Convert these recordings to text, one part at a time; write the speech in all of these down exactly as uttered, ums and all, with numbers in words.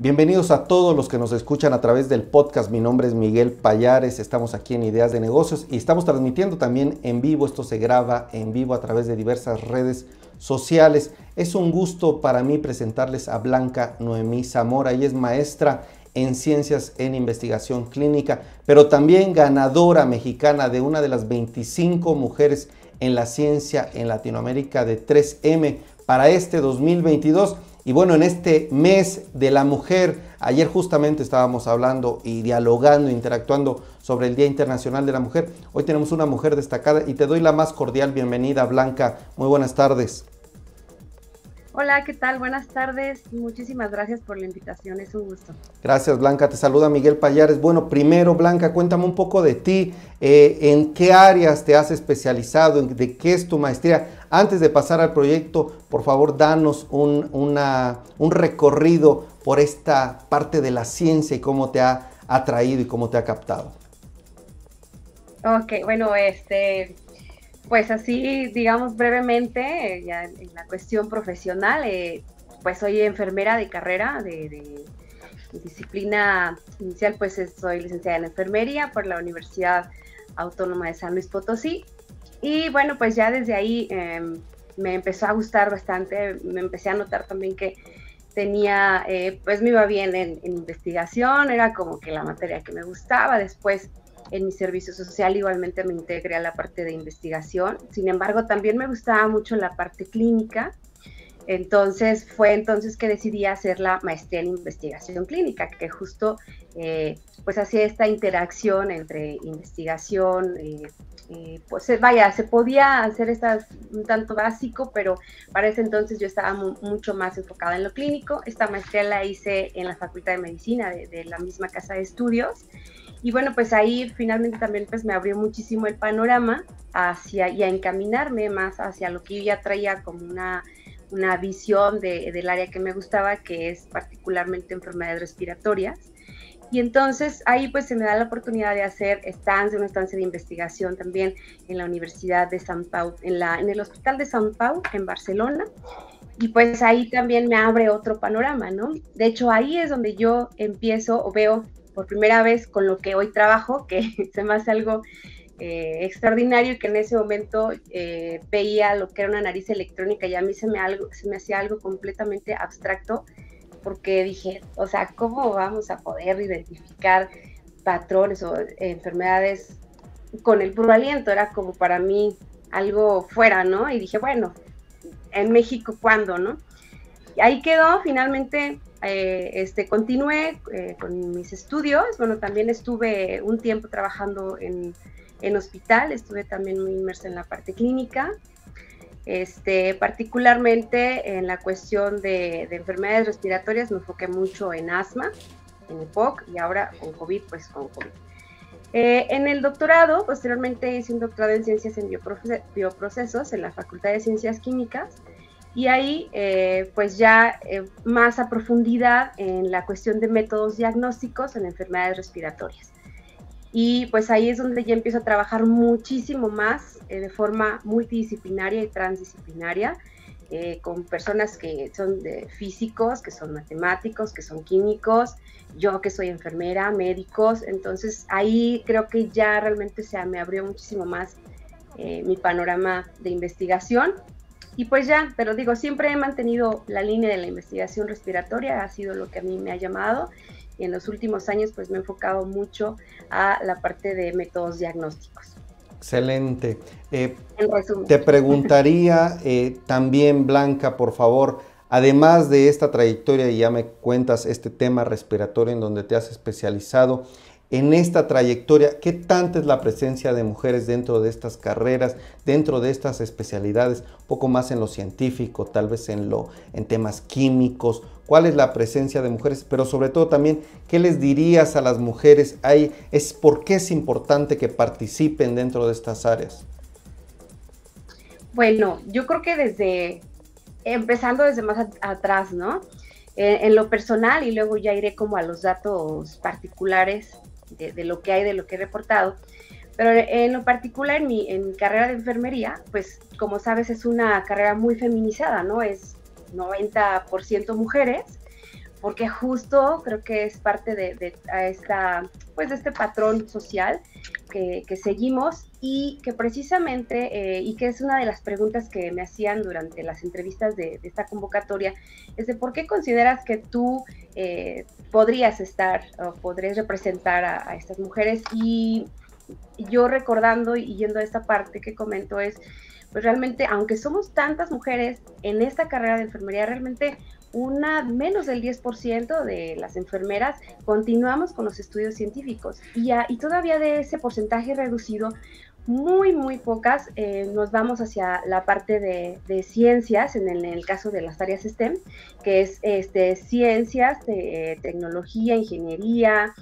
Bienvenidos a todos los que nos escuchan a través del podcast. Mi nombre es Miguel Payares, estamos aquí en Ideas de Negocios y estamos transmitiendo también en vivo. Esto se graba en vivo a través de diversas redes sociales. Es un gusto para mí presentarles a Blanca Noemí Zamora. Ella es maestra en Ciencias en Investigación Clínica, pero también ganadora mexicana de una de las veinticinco mujeres en la ciencia en Latinoamérica de tres eme para este dos mil veintidós. Y bueno, en este mes de la mujer, ayer justamente estábamos hablando y dialogando, interactuando sobre el Día Internacional de la Mujer. Hoy tenemos una mujer destacada y te doy la más cordial bienvenida, Blanca. Muy buenas tardes. Hola, ¿qué tal? Buenas tardes. Muchísimas gracias por la invitación, es un gusto. Gracias, Blanca. Te saluda Miguel Payares. Bueno, primero, Blanca, cuéntame un poco de ti. Eh, ¿En qué áreas te has especializado? ¿De qué es tu maestría? Antes de pasar al proyecto, por favor, danos un, una, un recorrido por esta parte de la ciencia y cómo te ha atraído y cómo te ha captado. Ok, bueno, este... Pues así, digamos brevemente, ya en la cuestión profesional, eh, pues soy enfermera de carrera, de, de, de disciplina inicial, pues soy licenciada en enfermería por la Universidad Autónoma de San Luis Potosí. Y bueno, pues ya desde ahí eh, me empezó a gustar bastante, me empecé a notar también que tenía, eh, pues me iba bien en, en investigación, era como que la materia que me gustaba. Después, en mi servicio social igualmente me integré a la parte de investigación. Sin embargo, también me gustaba mucho la parte clínica. Entonces, fue entonces que decidí hacer la maestría en investigación clínica, que justo eh, pues hacía esta interacción entre investigación, eh, eh, pues vaya, se podía hacer estas un tanto básico, pero para ese entonces yo estaba mu mucho más enfocada en lo clínico. Esta maestría la hice en la Facultad de Medicina de, de la misma casa de estudios. Y bueno, pues ahí finalmente también pues me abrió muchísimo el panorama hacia, y a encaminarme más hacia lo que yo ya traía como una, una visión de, del área que me gustaba, que es particularmente enfermedades respiratorias. Y entonces ahí pues se me da la oportunidad de hacer estancia, una estancia de investigación también en la Universidad de Sant Pau, en, la, en el Hospital de Sant Pau, en Barcelona. Y pues ahí también me abre otro panorama, ¿no? De hecho, ahí es donde yo empiezo o veo por primera vez con lo que hoy trabajo, que se me hace algo eh, extraordinario, y que en ese momento eh, veía lo que era una nariz electrónica y a mí se me, algo, se me hacía algo completamente abstracto, porque dije, o sea, ¿cómo vamos a poder identificar patrones o eh, enfermedades con el puro aliento? Era como para mí algo fuera, ¿no? Y dije, bueno, en México, ¿cuándo, no? Y ahí quedó, finalmente eh, este, continué eh, con mis estudios. Bueno, también estuve un tiempo trabajando en, en hospital, estuve también muy inmersa en la parte clínica, este, particularmente en la cuestión de, de enfermedades respiratorias. Me enfoqué mucho en asma, en EPOC, y ahora con COVID, pues con COVID. Eh, en el doctorado, posteriormente hice un doctorado en Ciencias en Bioprocesos en la Facultad de Ciencias Químicas, y ahí eh, pues ya eh, más a profundidad en la cuestión de métodos diagnósticos en enfermedades respiratorias. Y pues ahí es donde ya empiezo a trabajar muchísimo más eh, de forma multidisciplinaria y transdisciplinaria, eh, con personas que son de físicos, que son matemáticos, que son químicos, yo que soy enfermera, médicos. Entonces ahí creo que ya realmente se me abrió muchísimo más eh, mi panorama de investigación. Y pues ya, pero digo, siempre he mantenido la línea de la investigación respiratoria, ha sido lo que a mí me ha llamado, y en los últimos años pues me he enfocado mucho a la parte de métodos diagnósticos. Excelente. Eh, en resumen. Te preguntaría eh, también, Blanca, por favor, además de esta trayectoria, y ya me cuentas este tema respiratorio en donde te has especializado, en esta trayectoria, ¿qué tanta es la presencia de mujeres dentro de estas carreras, dentro de estas especialidades, un poco más en lo científico, tal vez en, lo, en temas químicos? ¿Cuál es la presencia de mujeres? Pero sobre todo también, ¿qué les dirías a las mujeres? Hay, es, ¿por qué es importante que participen dentro de estas áreas? Bueno, yo creo que desde, empezando desde más atrás, ¿no? Eh, en lo personal, y luego ya iré como a los datos particulares de, de lo que hay, de lo que he reportado, pero en lo particular en mi, en mi carrera de enfermería, pues como sabes es una carrera muy feminizada, ¿no? Es noventa por ciento mujeres, porque justo creo que es parte de, de, esta, pues de este patrón social que, que seguimos y que precisamente, eh, y que es una de las preguntas que me hacían durante las entrevistas de, de esta convocatoria, es de por qué consideras que tú eh, podrías estar o podrías representar a, a estas mujeres. Y yo recordando y yendo a esta parte que comento es, pues realmente, aunque somos tantas mujeres en esta carrera de enfermería, realmente una menos del diez por ciento de las enfermeras continuamos con los estudios científicos y, a, y todavía de ese porcentaje reducido, muy, muy pocas eh, nos vamos hacia la parte de, de ciencias, en el, en el caso de las áreas STEM, que es este, ciencias, de, tecnología, ingeniería,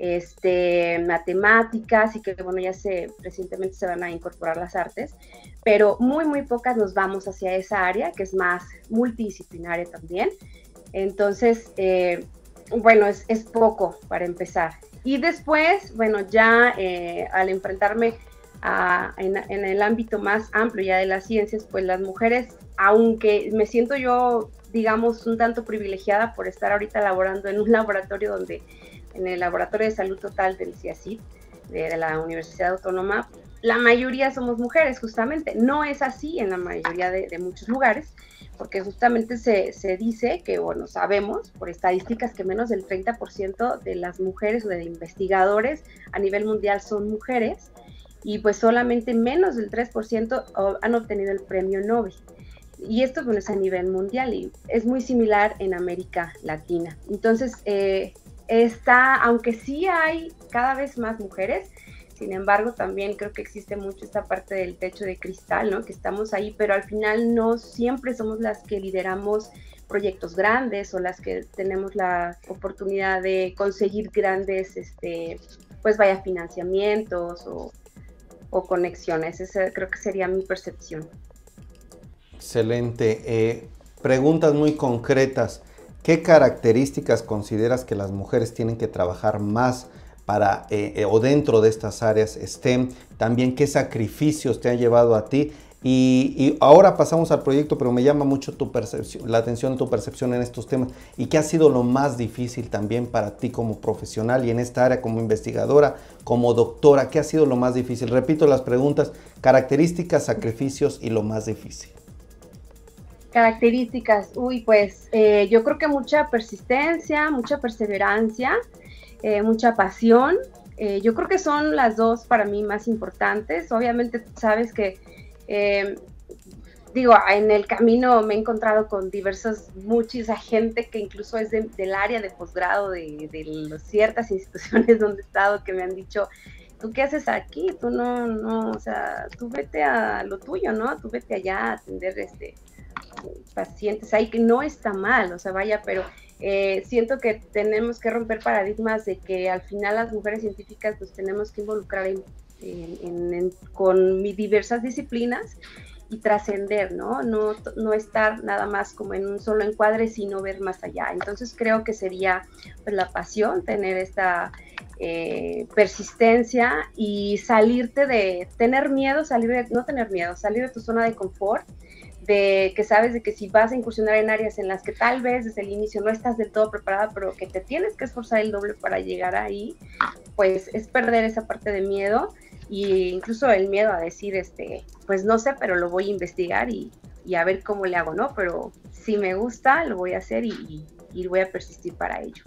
este, matemáticas, y que bueno, ya se, recientemente se van a incorporar las artes, pero muy, muy pocas nos vamos hacia esa área, que es más multidisciplinaria también. Entonces, eh, bueno, es, es poco para empezar. Y después, bueno, ya eh, al enfrentarme a, en, en el ámbito más amplio ya de las ciencias, pues las mujeres, aunque me siento yo, digamos, un tanto privilegiada por estar ahorita laborando en un laboratorio donde, en el Laboratorio de Salud Total del C I A C I T, de, de la Universidad Autónoma, la mayoría somos mujeres, justamente. No es así en la mayoría de, de muchos lugares, porque justamente se, se dice que, bueno, sabemos por estadísticas que menos del treinta por ciento de las mujeres o de investigadores a nivel mundial son mujeres, y pues solamente menos del tres por ciento han obtenido el premio Nobel. Y esto, bueno, es a nivel mundial y es muy similar en América Latina. Entonces, eh, está, aunque sí hay cada vez más mujeres, sin embargo, también creo que existe mucho esta parte del techo de cristal, ¿no? Que estamos ahí, pero al final no siempre somos las que lideramos proyectos grandes o las que tenemos la oportunidad de conseguir grandes, este, pues vaya, financiamientos o, o conexiones. Esa creo que sería mi percepción. Excelente. Eh, preguntas muy concretas. ¿Qué características consideras que las mujeres tienen que trabajar más para eh, o dentro de estas áreas STEM? También, ¿qué sacrificios te han llevado a ti? Y, y ahora pasamos al proyecto, pero me llama mucho tu percepción, la atención, tu percepción en estos temas. ¿Y qué ha sido lo más difícil también para ti como profesional y en esta área como investigadora, como doctora? ¿Qué ha sido lo más difícil? Repito las preguntas: características, sacrificios y lo más difícil. Características, uy, pues eh, yo creo que mucha persistencia, mucha perseverancia, eh, mucha pasión. Eh, yo creo que son las dos para mí más importantes. Obviamente sabes que, eh, digo, en el camino me he encontrado con diversas, mucha gente que incluso es de, del área de posgrado de, de los, ciertas instituciones donde he estado, que me han dicho: ¿tú qué haces aquí? Tú no, no, o sea, tú vete a lo tuyo, ¿no? Tú vete allá a atender este pacientes ahí, que no está mal, o sea, vaya, pero eh, siento que tenemos que romper paradigmas de que al final las mujeres científicas nos tenemos que involucrar en, en, en, en, con diversas disciplinas y trascender, ¿no? ¿no? No estar nada más como en un solo encuadre, sino ver más allá. Entonces creo que sería pues la pasión, tener esta eh, persistencia y salirte de, tener miedo, salir de, no tener miedo, salir de tu zona de confort, de que sabes de que si vas a incursionar en áreas en las que tal vez desde el inicio no estás del todo preparada, pero que te tienes que esforzar el doble para llegar ahí, pues es perder esa parte de miedo, e incluso el miedo a decir, este, pues no sé, pero lo voy a investigar y, y a ver cómo le hago, ¿no? Pero si me gusta, lo voy a hacer y, y, y voy a persistir para ello.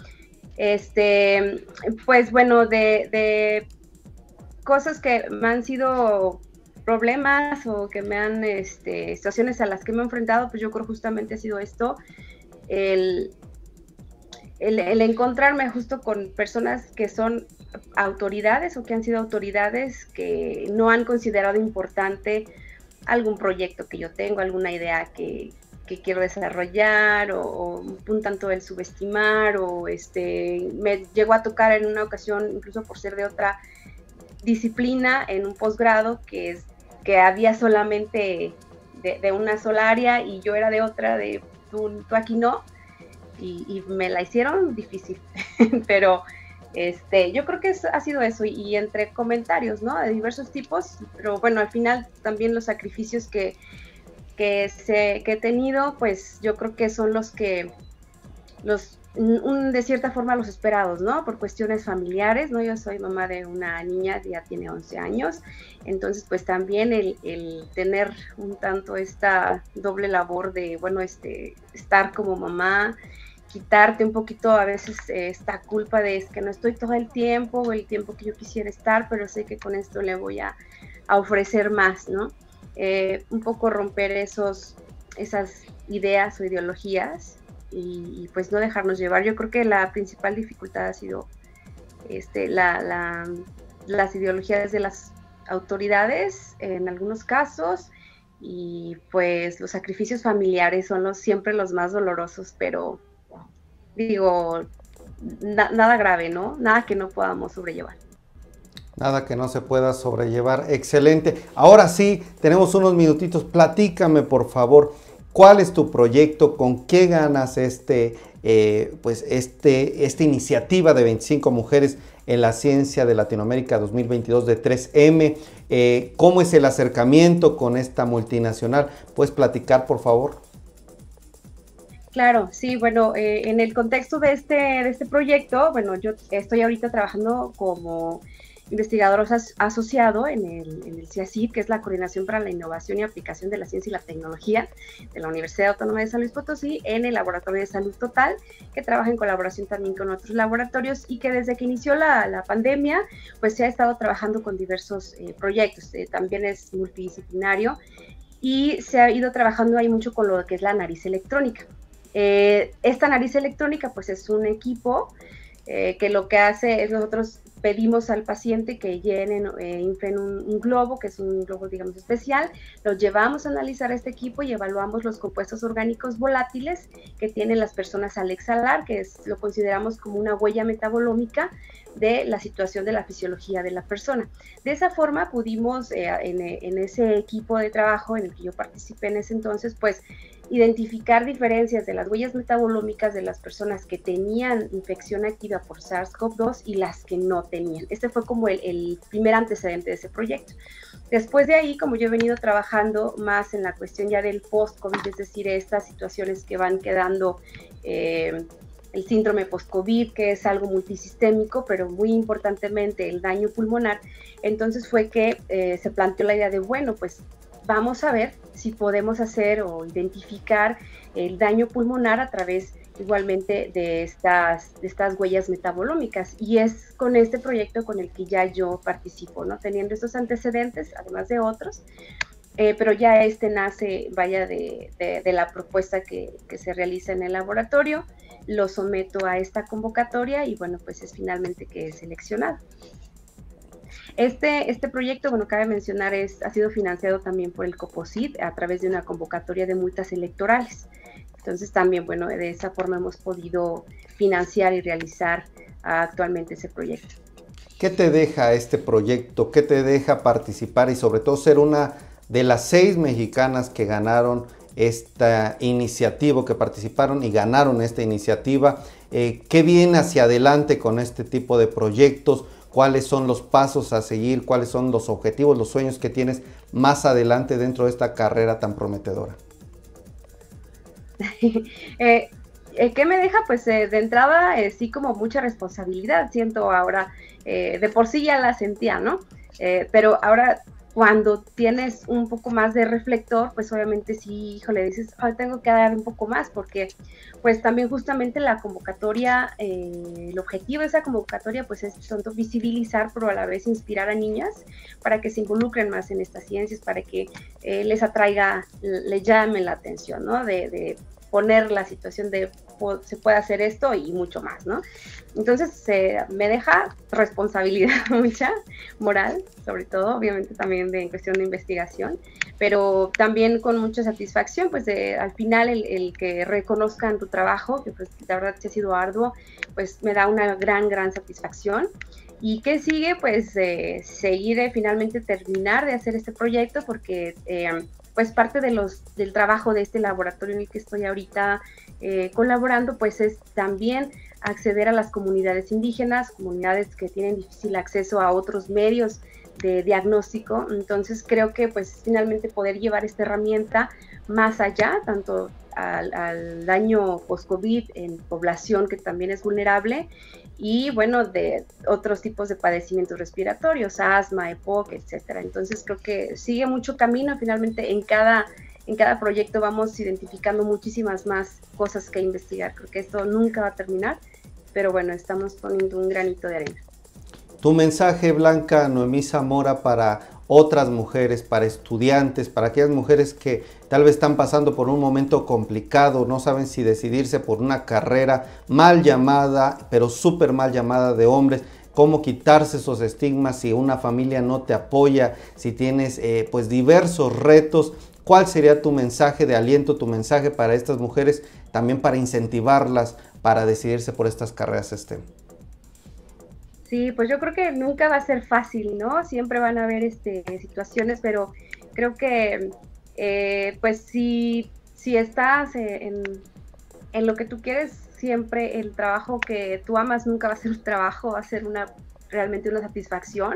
Este, pues bueno, de, de cosas que me han sido problemas o que me han, este, situaciones a las que me he enfrentado, pues yo creo justamente ha sido esto, el, el, el encontrarme justo con personas que son autoridades o que han sido autoridades que no han considerado importante algún proyecto que yo tengo, alguna idea que, que quiero desarrollar, o, o un tanto el subestimar, o este, me llegó a tocar en una ocasión, incluso por ser de otra disciplina, en un posgrado que es que había solamente de, de una sola área y yo era de otra, de tú, tú aquí no, y, y me la hicieron difícil, pero este, yo creo que es, ha sido eso, y, y entre comentarios, ¿no? De diversos tipos, pero bueno, al final también los sacrificios que, que, se, que he tenido, pues yo creo que son los que, los un, de cierta forma los esperados, ¿no? Por cuestiones familiares, ¿no? Yo soy mamá de una niña que ya tiene once años, entonces pues también el, el tener un tanto esta doble labor de, bueno, este, estar como mamá, quitarte un poquito a veces eh, esta culpa de es que no estoy todo el tiempo o el tiempo que yo quisiera estar, pero sé que con esto le voy a, a ofrecer más, ¿no? Eh, un poco romper esos, esas ideas o ideologías y, y pues no dejarnos llevar. Yo creo que la principal dificultad ha sido este, la, la, las ideologías de las autoridades en algunos casos y pues los sacrificios familiares son los, siempre los más dolorosos, pero digo, na, nada grave, ¿no? Nada que no podamos sobrellevar. Nada que no se pueda sobrellevar. Excelente. Ahora sí, tenemos unos minutitos. Platícame, por favor, ¿cuál es tu proyecto? ¿Con qué ganas este, eh, pues este, esta iniciativa de veinticinco mujeres en la ciencia de Latinoamérica dos mil veintidós de tres eme? Eh, ¿Cómo es el acercamiento con esta multinacional? ¿Puedes platicar, por favor? Claro, sí, bueno, eh, en el contexto de este, de este proyecto, bueno, yo estoy ahorita trabajando como investigador as asociado en el, en el C I A C I D, que es la Coordinación para la Innovación y Aplicación de la Ciencia y la Tecnología de la Universidad Autónoma de San Luis Potosí, en el Laboratorio de Salud Total, que trabaja en colaboración también con otros laboratorios y que desde que inició la, la pandemia, pues se ha estado trabajando con diversos eh, proyectos, eh, también es multidisciplinario y se ha ido trabajando ahí mucho con lo que es la nariz electrónica. Eh, esta nariz electrónica pues es un equipo eh, que lo que hace es nosotros pedimos al paciente que llenen, eh, inflen un, un globo, que es un globo digamos especial, lo llevamos a analizar este equipo y evaluamos los compuestos orgánicos volátiles que tienen las personas al exhalar, que es, lo consideramos como una huella metabolómica de la situación de la fisiología de la persona. De esa forma pudimos eh, en, en ese equipo de trabajo en el que yo participé en ese entonces, pues identificar diferencias de las huellas metabolómicas de las personas que tenían infección activa por SARS CoV dos y las que no tenían. Este fue como el, el primer antecedente de ese proyecto. Después de ahí, como yo he venido trabajando más en la cuestión ya del post-COVID, es decir, estas situaciones que van quedando, eh, el síndrome post-COVID, que es algo multisistémico, pero muy importantemente el daño pulmonar, entonces fue que eh, se planteó la idea de, bueno, pues vamos a ver si podemos hacer o identificar el daño pulmonar a través igualmente de estas, de estas huellas metabolómicas. Y es con este proyecto con el que ya yo participo, ¿no? Teniendo estos antecedentes, además de otros, eh, pero ya este nace, vaya, de, de, de la propuesta que, que se realiza en el laboratorio, lo someto a esta convocatoria y bueno, pues es finalmente que es seleccionado. Este, este proyecto, bueno, cabe mencionar, es, ha sido financiado también por el COPOSIT a través de una convocatoria de multas electorales. Entonces también, bueno, de esa forma hemos podido financiar y realizar actualmente ese proyecto. ¿Qué te deja este proyecto? ¿Qué te deja participar y sobre todo ser una de las seis mexicanas que ganaron esta iniciativa, que participaron y ganaron esta iniciativa? Eh, ¿Qué viene hacia adelante con este tipo de proyectos? ¿Cuáles son los pasos a seguir? ¿Cuáles son los objetivos, los sueños que tienes más adelante dentro de esta carrera tan prometedora? eh, eh, ¿Qué me deja? Pues eh, de entrada eh, sí como mucha responsabilidad, siento ahora, eh, de por sí ya la sentía, ¿no? Eh, pero ahora cuando tienes un poco más de reflector, pues obviamente sí, híjole, dices, oh, tengo que dar un poco más, porque pues también justamente la convocatoria, eh, el objetivo de esa convocatoria pues es tanto visibilizar, pero a la vez inspirar a niñas para que se involucren más en estas ciencias, para que eh, les atraiga, les llame la atención, ¿no? De, de poner la situación de se puede hacer esto y mucho más, ¿no? Entonces eh, me deja responsabilidad mucha, moral, sobre todo, obviamente también de en cuestión de investigación, pero también con mucha satisfacción, pues de, al final el, el que reconozcan tu trabajo, que pues la verdad sí ha sido arduo, pues me da una gran, gran satisfacción. ¿Y qué sigue? Pues eh, seguir, eh, finalmente terminar de hacer este proyecto, porque eh, pues parte de los, del trabajo de este laboratorio en el que estoy ahorita eh, colaborando, pues es también acceder a las comunidades indígenas, comunidades que tienen difícil acceso a otros medios de diagnóstico. Entonces creo que pues finalmente poder llevar esta herramienta más allá, tanto al, al daño post-COVID en población que también es vulnerable, y bueno, de otros tipos de padecimientos respiratorios, asma, EPOC, etcétera. Entonces creo que sigue mucho camino. Finalmente en cada, en cada proyecto vamos identificando muchísimas más cosas que investigar. Creo que esto nunca va a terminar, pero bueno, estamos poniendo un granito de arena. Tu mensaje, Blanca Noemí Zamora, para otras mujeres, para estudiantes, para aquellas mujeres que tal vez están pasando por un momento complicado, no saben si decidirse por una carrera mal llamada, pero súper mal llamada de hombres, cómo quitarse esos estigmas si una familia no te apoya, si tienes eh, pues diversos retos. ¿Cuál sería tu mensaje de aliento, tu mensaje para estas mujeres, también para incentivarlas para decidirse por estas carreras STEM? Sí, pues yo creo que nunca va a ser fácil, ¿no? Siempre van a haber este, situaciones, pero creo que eh, pues si, si estás en, en lo que tú quieres, siempre el trabajo que tú amas nunca va a ser un trabajo, va a ser una, realmente una satisfacción,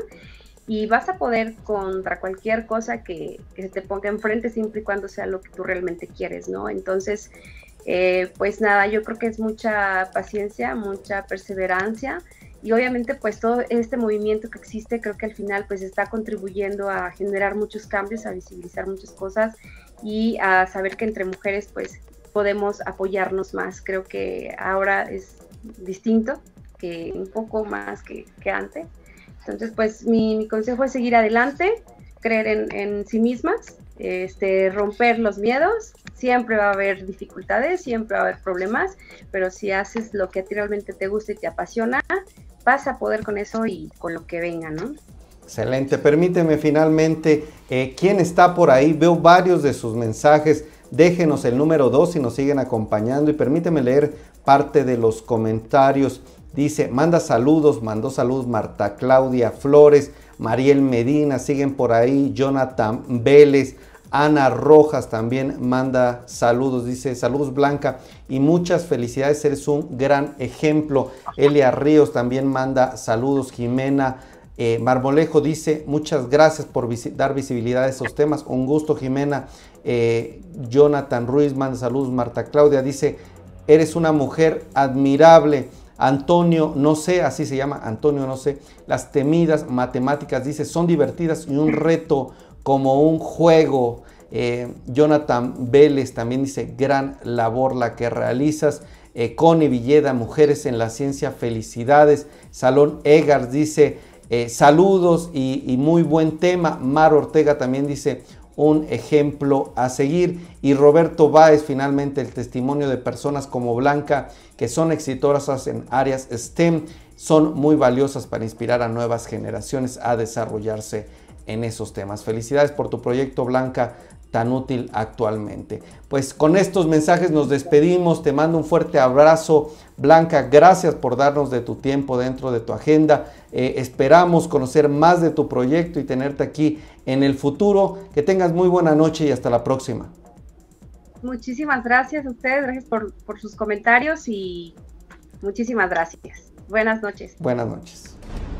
y vas a poder contra cualquier cosa que, que se te ponga enfrente, siempre y cuando sea lo que tú realmente quieres, ¿no? Entonces, eh, pues nada, yo creo que es mucha paciencia, mucha perseverancia. Y obviamente pues todo este movimiento que existe, creo que al final pues está contribuyendo a generar muchos cambios, a visibilizar muchas cosas y a saber que entre mujeres pues podemos apoyarnos más. Creo que ahora es distinto, que un poco más que, que antes. Entonces pues mi, mi consejo es seguir adelante, creer en, en sí mismas, este, romper los miedos. Siempre va a haber dificultades, siempre va a haber problemas, pero si haces lo que a ti realmente te gusta y te apasiona, vas a poder con eso y con lo que venga, ¿no? Excelente. Permíteme finalmente, eh, ¿quién está por ahí? Veo varios de sus mensajes. Déjenos el número dos si nos siguen acompañando, y permíteme leer parte de los comentarios. Dice, manda saludos, mandó saludos Marta Claudia Flores, Mariel Medina, siguen por ahí, Jonathan Vélez, Ana Rojas también manda saludos, dice, saludos Blanca y muchas felicidades, eres un gran ejemplo. Elia Ríos también manda saludos. Jimena eh, Marmolejo dice, muchas gracias por vis dar visibilidad a esos temas, un gusto Jimena. eh, Jonathan Ruiz manda saludos. Marta Claudia dice, eres una mujer admirable. Antonio, no sé, así se llama, Antonio, no sé, las temidas matemáticas, dice, son divertidas y un reto como un juego. eh, Jonathan Vélez también dice, gran labor la que realizas. eh, Connie Villeda, mujeres en la ciencia, felicidades. Salón Egars dice, eh, saludos y, y muy buen tema. Mar Ortega también dice, un ejemplo a seguir. Y Roberto Báez, finalmente, el testimonio de personas como Blanca, que son exitosas en áreas STEM, son muy valiosas para inspirar a nuevas generaciones a desarrollarse en esos temas. Felicidades por tu proyecto, Blanca, tan útil actualmente. Pues con estos mensajes nos despedimos. Te mando un fuerte abrazo, Blanca. Gracias por darnos de tu tiempo dentro de tu agenda. Eh, esperamos conocer más de tu proyecto y tenerte aquí en el futuro. Que tengas muy buena noche y hasta la próxima. Muchísimas gracias a ustedes, gracias por, por sus comentarios y muchísimas gracias. Buenas noches. Buenas noches.